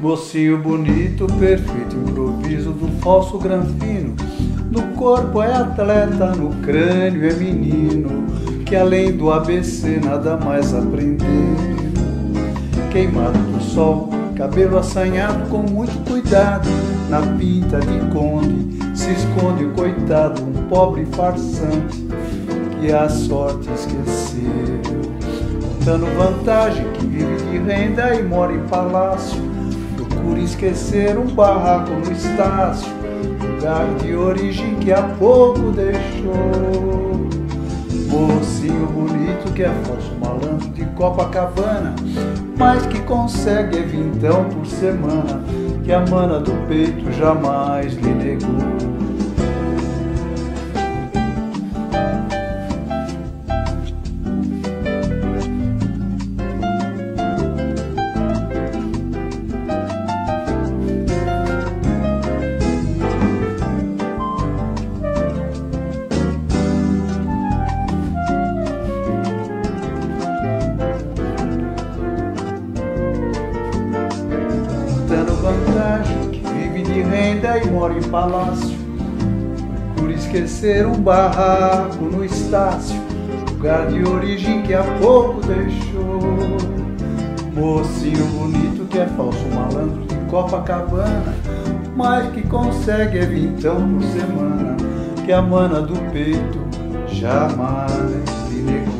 Mocinho bonito, perfeito improviso do falso granfino. No corpo é atleta, no crânio é menino, que além do ABC nada mais aprendeu. Queimado do sol, cabelo assanhado com muito cuidado, na pinta de conde se esconde o coitado, um pobre farsante que a sorte esqueceu. Contando vantagem, que vive de renda e mora em palácio, procura esquecer um barraco no Estácio, lugar de origem que há pouco deixou. Mocinho bonito que é falso malandro de Copacabana, mas que consegue vintão por semana, que a mana do peito jamais lhe negou. Vantagem, que vive de renda e mora em palácio, por esquecer um barraco no Estácio, lugar de origem que há pouco deixou. Mocinho bonito que é falso malandro de Copacabana, mas que consegue vintão por semana, que a mana do peito jamais lhe negou.